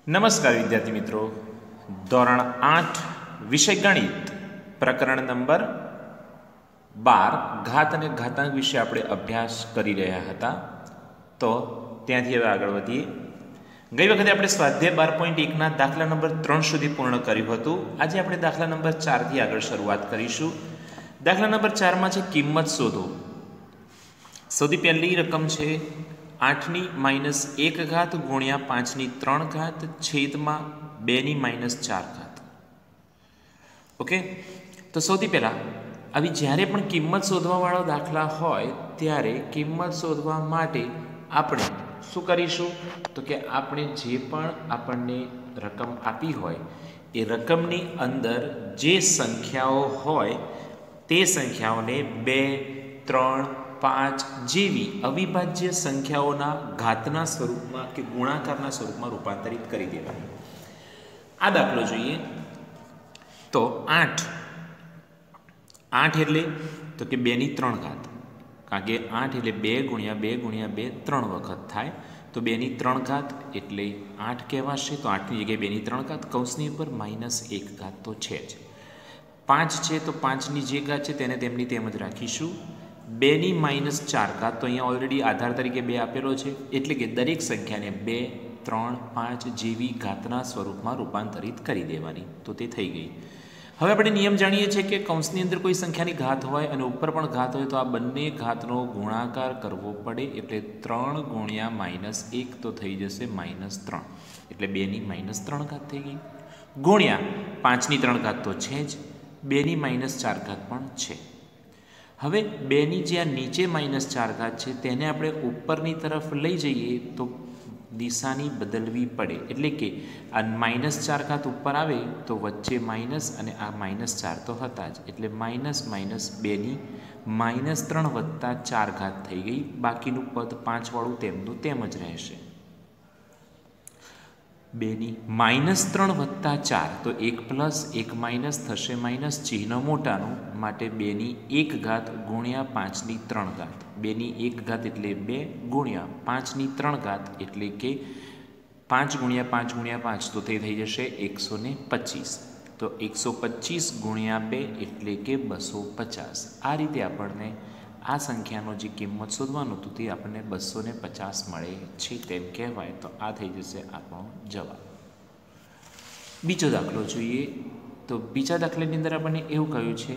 નમસ્કાર વિદ્યાર્થી મિત્રો, ધોરણ 8 વિષય ગણિત પ્રકરણ નંબર 12 ઘાત અને ઘાતાંક વિશે આપણે અભ્યાસ કરી રહ્યા હતા. તો ત્યાંથી હવે આગળ વધીએ. ગઈ વખતે આપણે સ્વાધ્યાય 12.1ના દાખલા નંબર 3 સુધી પૂર્ણ કર્યું હતું. આજે આપણે દાખલા નંબર 4થી આગળ શરૂઆત કરીશું. દાખલા નંબર 4માં છે કિંમત શોધો. સૌથી પહેલી રકમ છે 8 - 1 ઘાત ગુણ્યા 5 - 3 ઘાત છેદમાં 2 - 4 ઘાત. ઓકે, તો સૌથી પહેલાં આવી જ્યારે પણ કિંમત શોધવાવાળો દાખલા હોય ત્યારે કિંમત શોધવા માટે આપણે શું કરીશું? તો કે આપણે જે પણ આપણને રકમ આપી હોય એ રકમની અંદર જે સંખ્યાઓ હોય તે સંખ્યાઓને 2, 3, 5 જેવી અવિભાજ્ય સંખ્યાઓના ઘાતના સ્વરૂપમાં કે ગુણાકારના સ્વરૂપમાં રૂપાંતરિત કરી દેવાની. આ દાખલો જોઈએ તો 8 એટલે તો કે 2 - 3 ઘાત, કારણ કે 8 એટલે 2 × 2 × 2 3 વખત થાય, તો 2 - 3 ઘાત એટલે 8 કહેવાશે. તો 8ની જગ્યાએ 2 - 3 ઘાત કૌંસની ઉપર -1 ઘાત તો છે જ. 5 છે તો 5ની જે ઘાત છે તેને તેમની તેમ જ રાખીશું. 2 - 4 ઘાત તો અહીંયા ઓલરેડી આધાર તરીકે 2 આપેલો છે, એટલે કે દરેક સંખ્યાને 2, 3, 5 જેવી ઘાતના સ્વરૂપમાં રૂપાંતરિત કરી દેવાની. તો તે થઈ ગઈ. હવે આપણે નિયમ જાણીએ છીએ કે કૌંસની અંદર કોઈ સંખ્યાની ઘાત હોય અને ઉપર પણ ઘાત હોય તો આ બંને ઘાતનો ગુણાકાર કરવો પડે, એટલે 3 × -1 તો થઈ જશે -3, એટલે 2 - 3 ઘાત થઈ ગઈ, ગુણ્યા 5 - 3 ઘાત તો છે જ, 2 - -4 ઘાત પણ છે. હવે 2ની જે આ નીચે -4 ઘાત છે તેને આપણે ઉપરની તરફ લઈ જઈએ તો દિશાની બદલવી પડે, એટલે કે આ -4 ઘાત ઉપર આવે તો વચ્ચે માઇનસ અને આ -4 તો હતા જ, એટલે માઇનસ 2ની -3 + 4 ઘાત થઈ ગઈ. બાકીનું પદ 5 વાળું તેમનું તેમ જ રહેશે. 2ની -3 + 4 તો 1 + 1 - થશે માઇનસ, ચિહ્ન મોટાનું, માટે 2ની 1 ઘાત ગુણ્યા 5ની 3 ઘાત. 2ની 1 ઘાત એટલે 2 ગુણ્યા 5ની 3 ઘાત એટલે કે 5 × 5 × 5 તો તે થઈ જશે 125. તો 125 × 2 એટલે કે 250. આ રીતે આપણને આ સંખ્યાનો જે કિંમત શોધવાનું હતું તે આપણને 250 મળે છે તેમ કહેવાય. તો આ થઈ જશે આપણો જવાબ. બીજો દાખલો જોઈએ તો બીજા દાખલાની અંદર આપણને એવું કહ્યું છે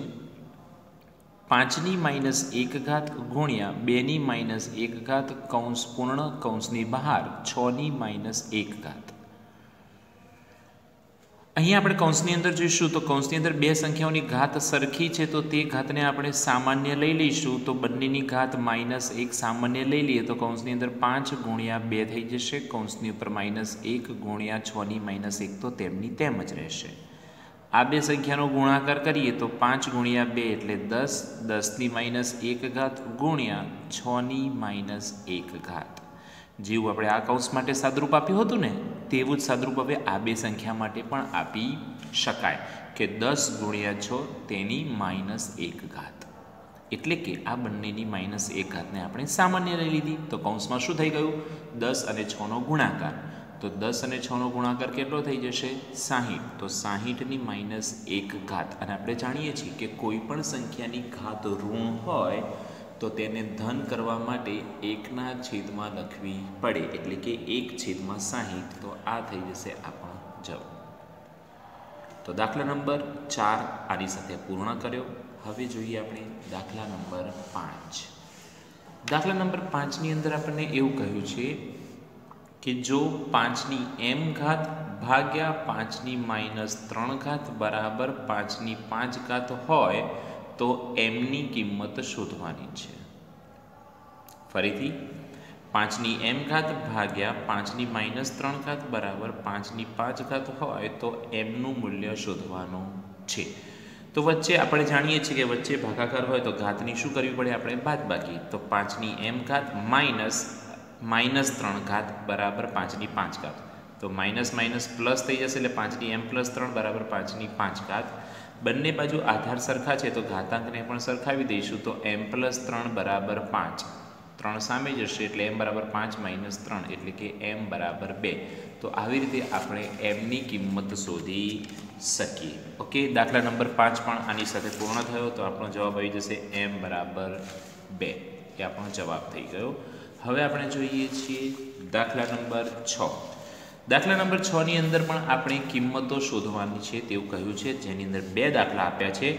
5 - -1 ઘાત ગુણ્યા 2 - -1 ઘાત કૌંસ પૂર્ણ કૌંસની બહાર 6 - -1 ઘાત. અહીંયા આપણે કૌંસની અંદર જોઈશું તો કૌંસની અંદર બે સંખ્યાઓની ઘાત સરખી છે તો તે ઘાતને આપણે સામાન્ય લઈ લઈશું. તો બંનેની ઘાત -1 સામાન્ય લઈ લઈએ તો કૌંસની અંદર 5 × 2 થઈ જશે, કૌંસની ઉપર -1 ગુણ્યા 6ની -1 તો તેમની તેમ જ રહેશે. આ બે સંખ્યાનો ગુણાકાર કરીએ તો 5 × 2 એટલે 10, 10ની -1 ઘાત ગુણ્યા 6ની -1 ઘાત. જેવું આપણે આ કૌંસ માટે સાદરૂપ આપ્યું હતું ને તેવું જ સાદરૂપ હવે આ બે સંખ્યા માટે પણ આપી શકાય કે 10 × 6 તેની -1 ઘાત. એટલે કે આ બંનેની -1 ઘાતને આપણે સામાન્ય લઈ લીધી. તો કૌંસમાં શું થઈ ગયું? 10 અને 6નો ગુણાકાર. તો 10 અને 6નો ગુણાકાર કેટલો થઈ જશે? 60. તો 60ની -1 ઘાત. અને આપણે જાણીએ છીએ કે કોઈ પણ સંખ્યાની ઘાત ઋણ હોય તો તેને ધન કરવા માટે 1/માં લખવી પડે, એટલે કે 1/60. તો આ થઈ જશે આપણો જવાબ. તો દાખલા નંબર 4 આની સાથે પૂર્ણ કર્યો. હવે જોઈએ આપણે દાખલા નંબર 5. દાખલા નંબર 5ની અંદર આપણને એવું કહ્યું છે કે જો 5ની m ઘાત ભાગ્યા 5ની -3 ઘાત બરાબર 5ની 5 ઘાત હોય તો mની કિંમત શોધવાની છે. ફરીથી 5ની m ઘાત ભાગ્યા 5ની -3 ઘાત બરાબર 5ની 5 ઘાત હોય તો mનું મૂલ્ય શોધવાનું છે. તો વચ્ચે આપણે જાણીએ છીએ કે વચ્ચે ભાગાકાર હોય તો ઘાતની શું કરવી પડે? આપણે બાદબાકી. તો 5ની m ઘાત -3 ઘાત બરાબર 5ની 5 ઘાત. તો માઇનસ પ્લસ થઈ જશે, એટલે 5ની m + 3 બરાબર 5ની 5 ઘાત. બંને બાજુ આધાર સરખા છે તો ઘાતાંકને પણ સરખાવી દઈશું. તો m + 3 બરાબર 5. 3 સામે જશે એટલે m બરાબર 5 માઇનસ 3 એટલે કે m બરાબર 2. તો આવી રીતે આપણે mની કિંમત શોધી શકીએ. ઓકે, દાખલા નંબર 5 પણ આની સાથે પૂર્ણ થયો. તો આપણો જવાબ આવી જશે m બરાબર 2. એ આપણો જવાબ થઈ ગયો. હવે આપણે જોઈએ છીએ દાખલા નંબર 6. દાખલા નંબર 6 ની અંદર પણ આપણે કિંમતો શોધવાની છે તેવું કહ્યું છે, જેની અંદર 2 દાખલા આપ્યા છે.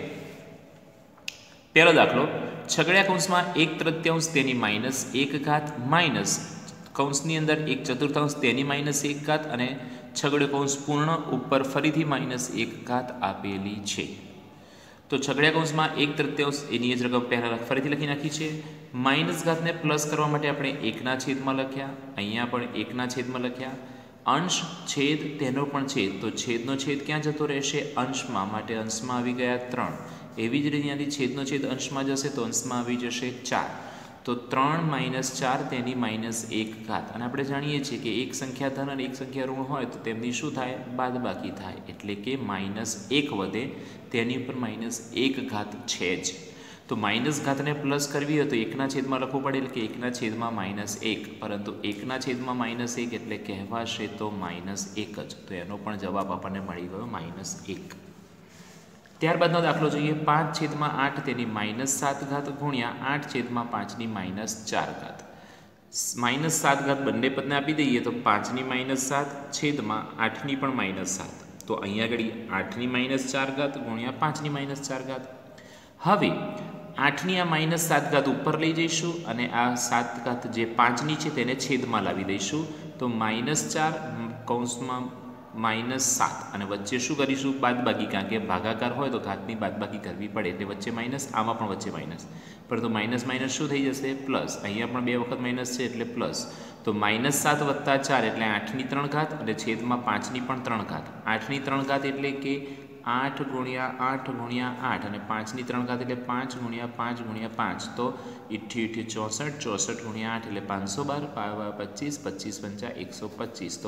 પહેલો દાખલો, છગડ્યા કૌંસમાં 1/3 તેની માઇનસ 1 ઘાત માઇનસ કૌંસની અંદર 1/4 તેની માઇનસ 1 ઘાત અને છગડ્યો કૌંસ પૂર્ણ ઉપર ફરીથી માઇનસ 1 ઘાત આપેલી છે. તો છગડ્યા કૌંસમાં 1/3 એની જ રકમ પહેલાં ફરીથી લખી નાખી છે. માઇનસ ઘાતને પ્લસ કરવા માટે આપણે 1ના છેદમાં લખ્યા, અહીંયા પણ 1ના છેદમાં લખ્યા. અંશ છેદ તેનો પણ છેદ, તો છેદનો છેદ ક્યાં જતો રહેશે? અંશમાં, માટે અંશમાં આવી ગયા 3. એવી જ રીતે ત્યાંથી છેદનો છેદ અંશમાં જશે તો અંશમાં આવી જશે 4. તો 3 માઇનસ 4 તેની માઇનસ 1 ઘાત. અને આપણે જાણીએ છીએ કે એક સંખ્યા ધન અને એક સંખ્યા ઋણ હોય તો તેમની શું થાય? બાદબાકી થાય, એટલે કે માઇનસ 1 વધે, તેની ઉપર માઇનસ 1 ઘાત છે જ. તો માઇનસ ઘાતને પ્લસ કરવી હોય તો 1ના છેદમાં લખવું પડે, એટલે કે 1ના છેદમાં માઇનસ 1, પરંતુ 1ના છેદમાં માઇનસ 1 એટલે કહેવાશે તો માઇનસ 1 જ. તો એનો પણ જવાબ આપણને મળી ગયો માઇનસ 1. ત્યારબાદનો દાખલો જોઈએ, 5/8 તેની માઇનસ 7 ઘાત ગુણ્યા 8/5ની માઇનસ 4 ઘાત. માઇનસ 7 ઘાત બંને પદને આપી દઈએ તો 5ની માઇનસ 7 છેદમાં 8ની પણ માઇનસ 7. તો અહીંયા આગળ 8ની માઇનસ 4 ઘાત ગુણ્યા 5ની માઇનસ 4 ઘાત. હવે 8ની આ માઇનસ 7 ઘાત ઉપર લઈ જઈશું અને આ 7 ઘાત જે 5ની છે તેને છેદમાં લાવી દઈશું. તો -4 કૌંસમાં -7 અને વચ્ચે શું કરીશું? બાદબાકી, કારણ કે ભાગાકાર હોય તો ઘાતની બાદબાકી કરવી પડે, એટલે વચ્ચે માઇનસ, આમાં પણ વચ્ચે માઇનસ. પરંતુ માઇનસ માઇનસ શું થઈ જશે? પ્લસ. અહીંયા પણ 2 વખત માઇનસ છે એટલે પ્લસ. તો -7 + 4 એટલે 8ની 3 ઘાત અને છેદમાં 5ની પણ 3 ઘાત. 8ની 3 ઘાત એટલે કે 8 × 8 × 8 અને 5ની 3 ઘાત એટલે 5 × 5 × 5. તો 8 × 8 = 64, 64 × 8 એટલે 512, 25, 25 × 5 125. તો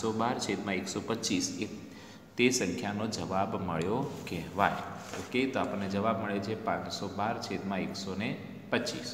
512/125 તે સંખ્યાનો જવાબ મળ્યો કહેવાય. ઓકે, તો આપણને જવાબ મળે છે 512/125.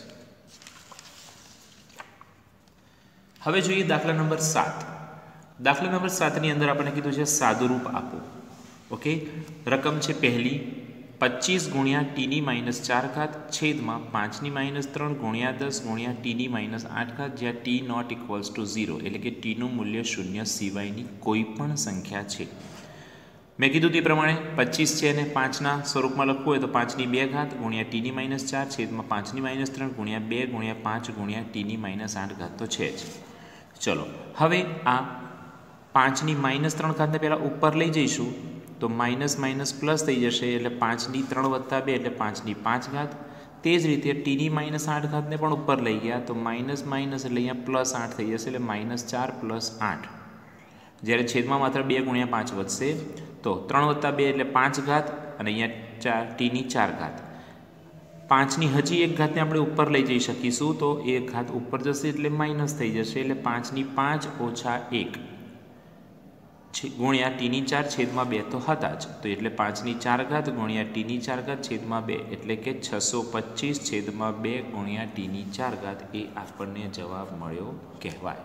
હવે જોઈએ દાખલા નંબર 7. દાખલા નંબર 7ની અંદર આપણે કીધું છે સાદુરૂપ આપો. ઓકે, રકમ છે પહેલી 25 ગુણ્યા ટીની -4 ઘાત છેદમાં 5ની -3 ગુણ્યા 10 ગુણ્યા ટીની -8 ઘાત, જ્યાં ટી નોટ ઇક્વલ્સ ટુ 0, એટલે કે ટીનું મૂલ્ય 0 સિવાયની કોઈ પણ સંખ્યા છે. મેં કીધું તે પ્રમાણે 25 છે અને 5ના સ્વરૂપમાં લખવું હોય તો 5ની 2 ઘાત ગુણ્યા ટીની -4 છેદમાં 5ની -3 ગુણ્યા 2 ગુણ્યા 5 ગુણ્યા ટીની -8 ઘાત તો છે જ. ચલો, હવે આ 5ની -3 ઘાતને પહેલાં ઉપર લઈ જઈશું તો માઇનસ માઇનસ પ્લસ થઈ જશે, એટલે 5ની 3 + 2 એટલે 5ની 5 ઘાત. તે જ રીતે ટીની -8 ઘાતને પણ ઉપર લઈ ગયા તો માઇનસ માઇનસ એટલે અહીંયા +8 થઈ જશે, એટલે -4 + 8. જ્યારે છેદમાં માત્ર 2 × 5 વધશે તો 3 + 2 એટલે 5 ઘાત અને અહીંયા ટીની 4 ઘાત. 5ની હજી એક ઘાતને આપણે ઉપર લઈ જઈ શકીશું તો એ ઘાત ઉપર જશે એટલે માઇનસ થઈ જશે, એટલે 5ની 5 - 1 ગુણ્યા ટીની 4 છેદમાં 2 તો હતા જ, તો એટલે 5ની 4 ઘાત ગુણ્યા ટીની 4 ઘાત છેદમાં 2 એટલે કે 625 છેદમાં 2 ગુણ્યા ટીની 4 ઘાત એ આપણને જવાબ મળ્યો કહેવાય.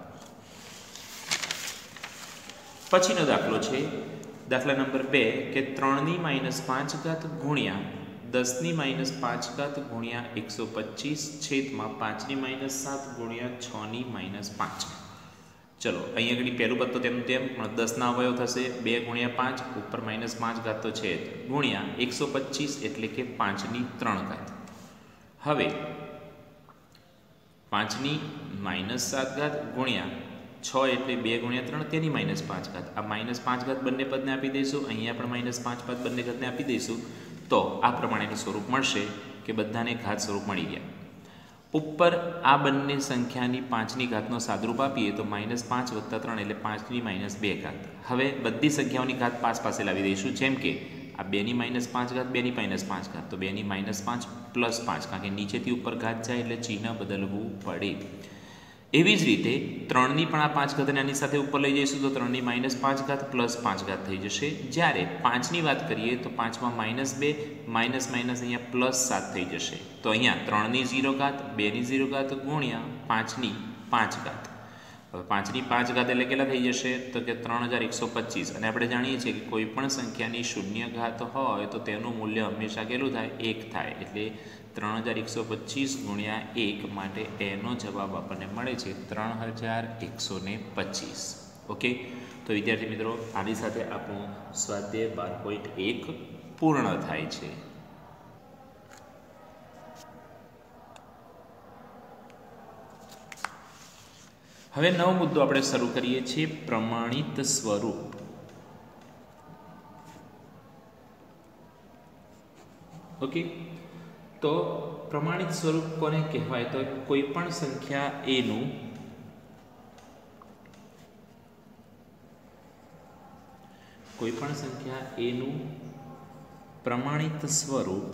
પછીનો દાખલો છે દાખલા નંબર 2 કે 3ની -5 ઘાત ગુણ્યા 10ની -5 ઘાત ગુણ્યા 125 છેદમાં 5ની -7 ગુણ્યા 6ની -5. ચલો, અહીંયા આગળ પહેલું પદ તો તેમ તેમ પણ 10ના અવયવ થશે 2 × 5 ઉપર -5 ઘાત તો છે ગુણ્યા 125 એટલે કે 5ની 3 ઘાત. હવે 5ની -7 ઘાત ગુણ્યા 6 એટલે 2 × 3 તેની -5 ઘાત. આ -5 ઘાત બંને પદને આપી દઈશું, અહીંયા પણ -5 પદ બંને ઘાતને આપી દઈશું તો આ પ્રમાણેનું સ્વરૂપ મળશે કે બધાને ઘાત સ્વરૂપ મળી ગયા. ઉપર આ બંને સંખ્યાની 5ની ઘાતનો સાદરૂપ આપીએ તો -5 + 3 એટલે 5ની -2 ઘાત. હવે બધી સંખ્યાઓની ઘાત પાસે લાવી દઈશું, જેમ કે આ 2ની -5 ઘાત 2ની -5 ઘાત, તો 2ની -5 + 5, કારણ કે નીચેથી ઉપર ઘાત જાય એટલે ચિહ્ન બદલવું પડે. એવી જ રીતે 3ની પણ આ 5 ઘાતને આની સાથે ઉપર લઈ જઈશું તો 3ની -5 ઘાત + 5 ઘાત થઈ જશે. જ્યારે 5ની વાત કરીએ તો 5માં -2 માઇનસ માઇનસ અહીંયા +7 થઈ જશે. તો અહીંયા 3ની 0 ઘાત 2ની 0 ઘાત ગુણ્યા 5ની 5 ઘાત. હવે 5ની 5 ઘાત એટલે કેટલા થઈ જશે? તો કે 3125. અને આપણે જાણીએ છીએ કે કોઈ પણ સંખ્યાની શૂન્ય ઘાત હોય તો તેનું મૂલ્ય હંમેશા કેટલું થાય? 1 થાય. એટલે 3125 ગુણ્યા 1 માટે એનો જવાબ આપણને મળે છે 3125. ઓકે, તો વિદ્યાર્થી મિત્રો, આની સાથે આપણું સ્વાધ્યાય 12.1 પૂર્ણ થાય છે. હવે નવો મુદ્દો આપણે શરૂ કરીએ છીએ, પ્રમાણિત સ્વરૂપ. ઓકે, તો પ્રમાણિત સ્વરૂપ કોને કહેવાય? તો કોઈ પણ સંખ્યા એનું પ્રમાણિત સ્વરૂપ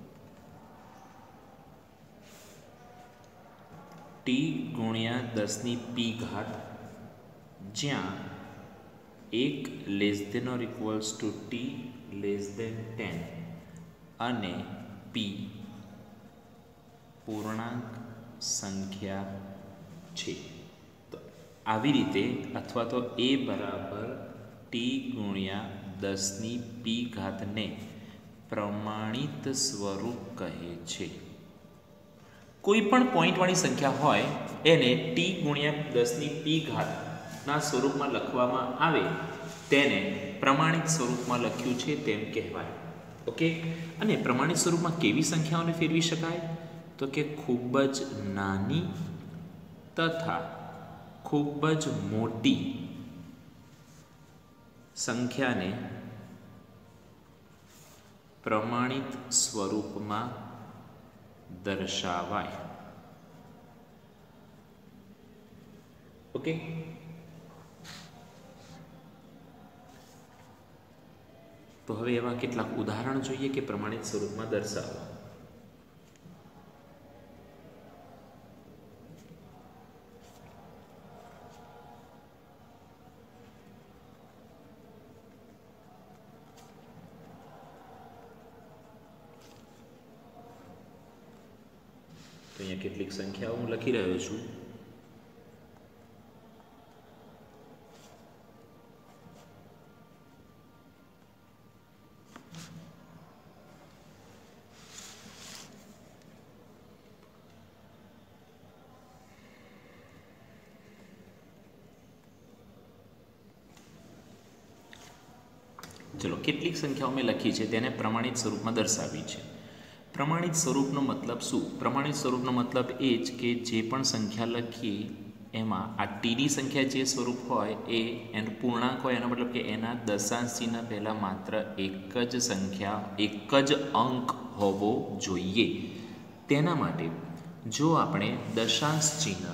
t ગુણ્યા 10ની p ઘાત, જ્યાં 1 < t <10 અને p પૂર્ણાંક સંખ્યા છે. તો આવી રીતે, અથવા તો a બરાબર t ગુણ્યા 10ની p ઘાતને પ્રમાણિત સ્વરૂપ કહે છે. કોઈ પણ પોઈન્ટવાળી સંખ્યા હોય એને t ગુણ્યા 10ની p ઘાતના સ્વરૂપમાં લખવામાં આવે તેને પ્રમાણિત સ્વરૂપમાં લખ્યું છે તેમ કહેવાય. ઓકે, અને પ્રમાણિત સ્વરૂપમાં કેવી સંખ્યાઓને ફેરવી શકાય? તો કે ખૂબ જ નાની તથા ખૂબ જ મોટી સંખ્યાને પ્રમાણિત સ્વરૂપમાં દર્શાવાય. ઓકે, તો હવે એવા કેટલાક ઉદાહરણ જોઈએ કે પ્રમાણિત સ્વરૂપમાં દર્શાવવા. તો અહીંયા કેટલીક સંખ્યાઓ હું લખી રહ્યો છું. ચલો, કેટલીક સંખ્યાઓ મેં લખી છે તેને પ્રમાણિત સ્વરૂપમાં દર્શાવી છે. પ્રમાણિત સ્વરૂપનો મતલબ શું? પ્રમાણિત સ્વરૂપનો મતલબ એ જ કે જે પણ સંખ્યા લખીએ એમાં આ ટીની સંખ્યા જે સ્વરૂપ હોય એ એનું પૂર્ણાંક હોય, એનો મતલબ કે એના દશાંશ ચિહ્ન પહેલાં માત્ર એક જ સંખ્યા, એક જ અંક હોવો જોઈએ. તેના માટે જો આપણે દશાંશ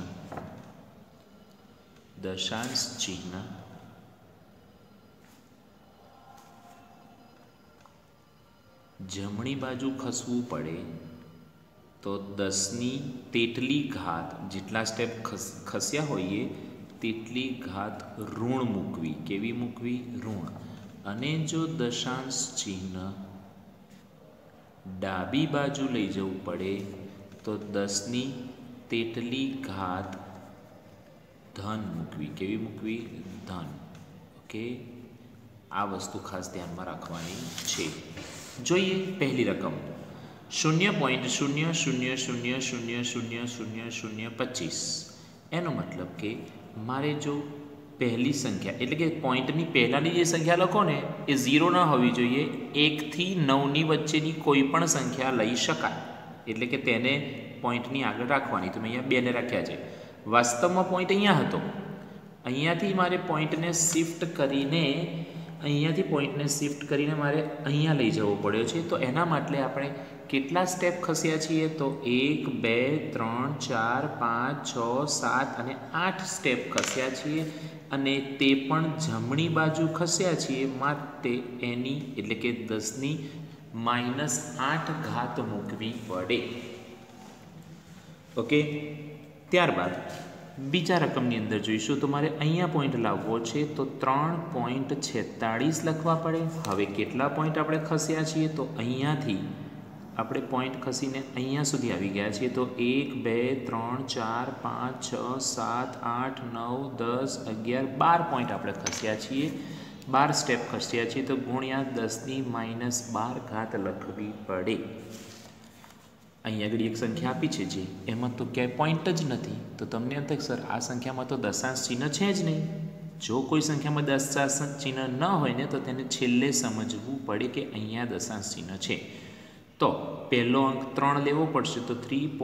ચિહ્ન જમણી બાજુ ખસવું પડે તો 10ની તેટલી ઘાત, જેટલા સ્ટેપ ખસ્યા હોઈએ તેટલી ઘાત ઋણ મૂકવી. કેવી મૂકવી? ઋણ. અને જો દશાંશ ચિહ્ન ડાબી બાજુ લઈ જવું પડે તો 10ની તેટલી ઘાત ધન મૂકવી. કેવી મૂકવી? ધન. ઓકે, આ વસ્તુ ખાસ ધ્યાનમાં રાખવાની છે. જોઈએ પહેલી રકમ 0.0000000025. એનો મતલબ કે મારે જો પહેલી સંખ્યા એટલે કે પોઈન્ટની પહેલાંની જે સંખ્યા લખો ને એ 0 ન હોવી જોઈએ. 1 થી 9ની વચ્ચેની કોઈ પણ સંખ્યા લઈ શકાય, એટલે કે તેને પોઈન્ટની આગળ રાખવાની. તો મેં અહીંયા 2 ને રાખ્યા છે. વાસ્તવમાં પોઈન્ટ અહીંયા હતો. અહીંયાથી મારે પોઈન્ટને શિફ્ટ કરીને મારે અહીંયા લઈ જવો પડ્યો છે. તો એના માટે આપણે કેટલા સ્ટેપ ખસ્યા છીએ? તો 1 2 3 4 5 6 7 અને 8 સ્ટેપ ખસ્યા છીએ, અને તે પણ જમણી બાજુ ખસ્યા છીએ. માટે એની એટલે કે 10ની -8 ઘાત મૂકવી પડે. ઓકે, ત્યારબાદ બીજા રકમની અંદર જોઈશું તો મારે અહીંયા પોઈન્ટ લાવવો છે તો 3.46 લખવા પડે. હવે કેટલા પોઈન્ટ આપણે ખસ્યા છીએ? તો અહીંયાથી આપણે પોઈન્ટ ખસીને અહીંયા સુધી આવી ગયા છીએ તો 1 2 3 4 5 6 7 8 9 10 11 12 પોઈન્ટ આપણે ખસ્યા છીએ, 12 સ્ટેપ ખસ્યા છીએ, તો ગુણ્યા 10⁻12 ઘાત લખવી પડે. અહીંયા આગળ એક સંખ્યા આપી છે જે એમાં તો ક્યાંય પોઈન્ટ જ નથી, તો તમને એમ થાય સર આ સંખ્યામાં તો દશાંશ ચિહ્ન છે જ નહીં. જો કોઈ સંખ્યામાં દશાંશ ચિહ્ન ન હોય ને તો તેને છેલ્લે સમજવું પડે કે અહીંયા દશાંશ ચિહ્ન છે. તો પહેલો અંક 3 લેવો પડશે, તો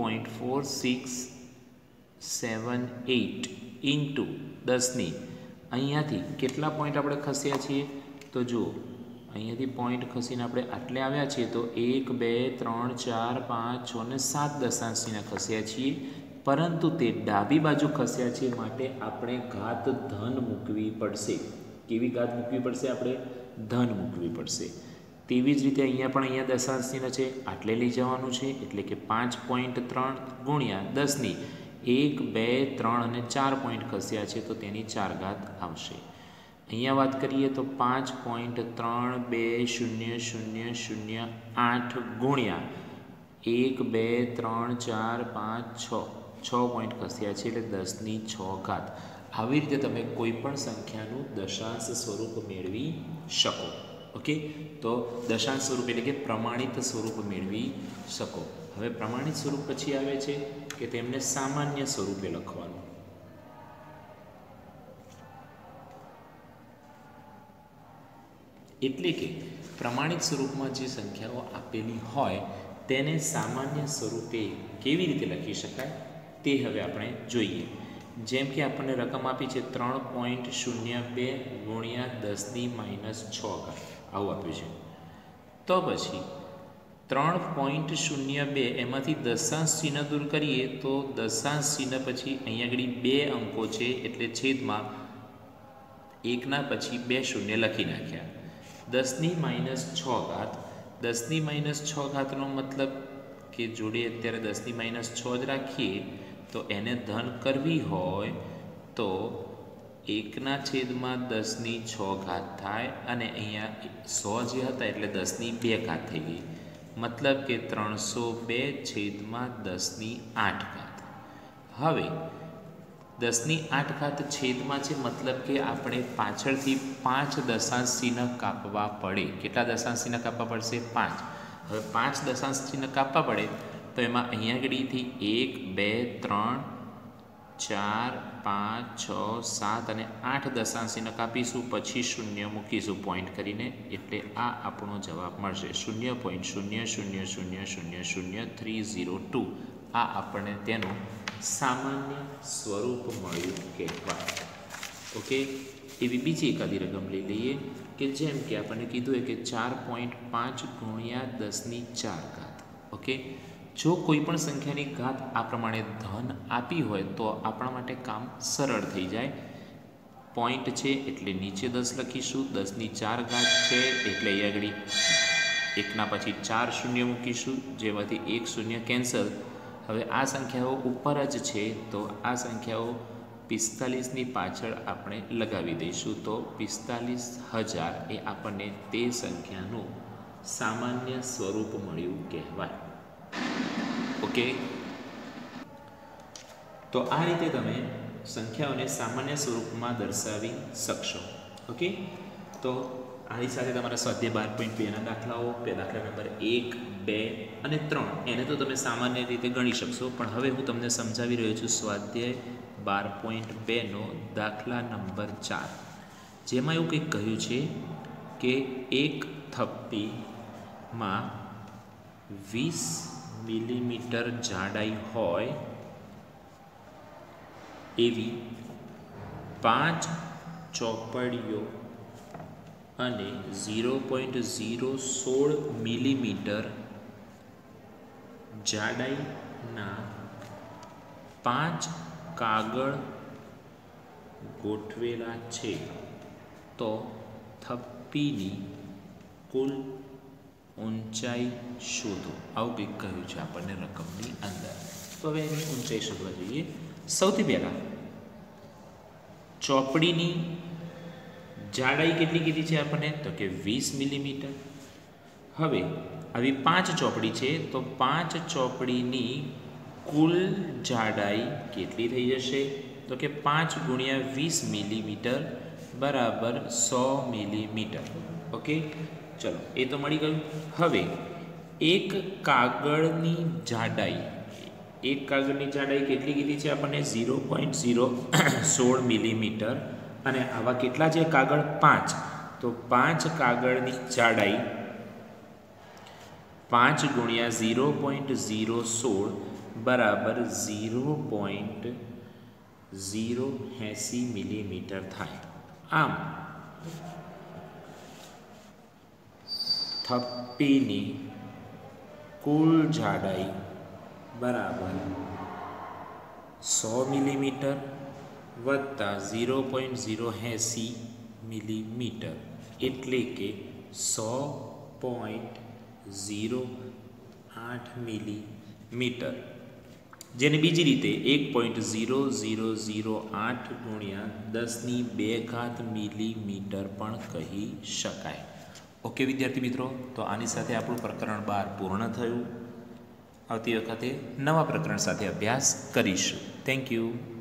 3.4678 ઇન્ટુ 10ની અહીંયાથી કેટલા પોઈન્ટ આપણે ખસ્યા છીએ તો જુઓ અહીંયાથી પોઈન્ટ ખસીને આપણે આટલે આવ્યા છીએ તો 1 2 3 4 5 6 ને 7 દશાંશ ચિહ્ન ખસ્યા છીએ, પરંતુ તે ડાબી બાજુ ખસ્યા છે માટે આપણે ઘાત ધન મૂકવી પડશે. કેવી ઘાત મૂકવી પડશે? આપણે ધન મૂકવી પડશે. તેવી જ રીતે અહીંયા પણ અહીંયા દશાંશ ચિહ્ન છે, આટલે લઈ જવાનું છે, એટલે કે 5.3 ગુણ્યા 10ની 1 2 3 અને 4 પોઈન્ટ ખસ્યા છે તો તેની 4 ઘાત આવશે. અહીંયા વાત કરીએ તો 5.3200008 ગુણ્યા 1 2 3 4 5 6 પોઈન્ટ ખસ્યા છે એટલે 10ની 6 ઘાત. આવી રીતે તમે કોઈ પણ સંખ્યાનું દશાંશ સ્વરૂપ મેળવી શકો. ઓકે, તો દશાંશ સ્વરૂપ એટલે કે પ્રમાણિત સ્વરૂપ મેળવી શકો. હવે પ્રમાણિત સ્વરૂપ પછી આવે છે કે તેમને સામાન્ય સ્વરૂપે લખવાનું. એટલે કે પ્રમાણિત સ્વરૂપમાં જે સંખ્યાઓ આપેલી હોય તેને સામાન્ય સ્વરૂપે કેવી રીતે લખી શકાય તે હવે આપણે જોઈએ. જેમ કે આપણને રકમ આપી છે 3.02 ગુણ્યા 10⁻6 આવું આપ્યું છે. તો પછી 3.02 એમાંથી દશાંશ ચિહ્ન દૂર કરીએ તો દશાંશ ચિહ્ન પછી અહીંયા આગળ 2 અંકો છે એટલે છેદમાં 1ના પછી 2 શૂન્ય લખી નાખ્યા. 10⁻6 ઘાત, 10⁻6 ઘાતનો મતલબ કે જોડે અત્યારે 10⁻6 જ રાખીએ તો એને ધન કરવી હોય તો 1/10⁻6 ઘાત થાય અને અહીંયા 100 જે હતા એટલે 10⁻2 ઘાત થઈ ગઈ, મતલબ કે 302/10⁸ ઘાત. હવે 10⁸ ઘાત છેદમાં છે, મતલબ કે આપણે પાછળથી 5 દશાંશ ચિહ્ન કાપવા પડે. કેટલા દશાંશ ચિહ્ન કાપવા પડશે? 5. હવે 5 દશાંશ ચિહ્ન કાપવા પડે તો એમાં અહીંયા આગળથી 1 2 3 4 5 6 7 અને 8 દશાંશ ચિહ્ન કાપીશું, પછી શૂન્ય મૂકીશું પોઈન્ટ કરીને, એટલે આ આપણો જવાબ મળશે 0.00000302. આ આપણને તેનું સામાન્ય સ્વરૂપ મળ્યું કહેવાય. ઓકે, એવી બીજી એકાદી રકમ લઈ લઈએ કે જેમ કે આપણને કીધું હોય કે 4.5 ગુણ્યા 10⁴ ઘાત. ઓકે, જો કોઈ પણ સંખ્યાની ઘાત આ પ્રમાણે ધન આપી હોય તો આપણા માટે કામ સરળ થઈ જાય. પોઈન્ટ છે એટલે નીચે 10 લખીશું, 10⁴ ઘાત છે એટલે અહીં આગળ 1ના પછી 4 શૂન્ય મૂકીશું, જેમાંથી 1 શૂન્ય કેન્સલ. હવે આ સંખ્યાઓ ઉપર જ છે તો આ સંખ્યાઓ 45ની પાછળ આપણે લગાવી દઈશું, તો 45,000 એ આપણને તે સંખ્યાનું સામાન્ય સ્વરૂપ મળ્યું કહેવાય. ઓકે, તો આ રીતે તમે સંખ્યાઓને સામાન્ય સ્વરૂપમાં દર્શાવી શકશો. ઓકે, તો આની સાથે તમારા સ્વાધ્યાય 12.2ના દાખલાઓ, દાખલા નંબર 1 2 અને 3 એને તો તમે સામાન્ય રીતે ગણી શકશો, પણ હવે હું તમને સમજાવી રહ્યો છું સ્વાધ્યાય 12.2નો દાખલા નંબર 4, જેમાં એવું કંઈક કહ્યું છે કે એક થપ્પીમાં 20 મિલીમીટર જાડાઈ હોય એવી 5 ચોપડીઓ અને 0.016 મિલીમીટર જાડાઈના 5 કાગળ ગોઠવેલા છે, તો થપ્પીની કુલ ઊંચાઈ શોધો. આવું કંઈક કહ્યું છે આપણને રકમની અંદર. તો હવે એની ઊંચાઈ શોધવા જોઈએ. સૌથી પહેલાં ચોપડીની જાડાઈ કેટલી કીધી છે આપણને? તો કે 20 મિલીમીટર. હવે આવી 5 ચોપડી છે તો 5 ચોપડીની કુલ જાડાઈ કેટલી થઈ જશે? તો કે 5 ગુણ્યા 20 મિલીમીટર બરાબર 100 મિલીમીટર. ઓકે, ચલો એ તો મળી ગયું. હવે એક કાગળની જાડાઈ કેટલી કીધી છે આપણને? 0.016 મિલીમીટર. અને આવા કેટલા છે કાગળ? 5. તો 5 કાગળની જાડાઈ 5 ગુણ્યા 0.016 બરાબર 0.080 મિલીમીટર થાય. આમ થપ્પીની કુલ જાડાઈ બરાબર 100 મિલીમીટર વત્તા 0.080 મિલીમીટર એટલે કે 100.08 મિલીમીટર, જેને બીજી રીતે 1.0008 ગુણ્યા 10⁵ મિલીમીટર પણ કહી શકાય. ઓકે વિદ્યાર્થી મિત્રો, તો આની સાથે આપણું પ્રકરણ 12 પૂર્ણ થયું. આવતી વખતે નવા પ્રકરણ સાથે અભ્યાસ કરીશું. Thank you.